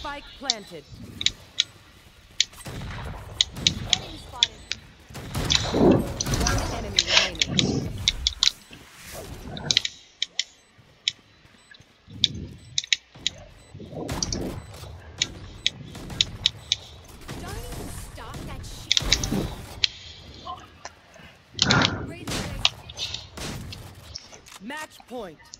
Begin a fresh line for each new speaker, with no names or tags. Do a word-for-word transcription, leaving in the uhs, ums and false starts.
Spike planted.
Enemy spotted.
One enemy remaining.
Don't even start that shit. Raise, raise.
Match point.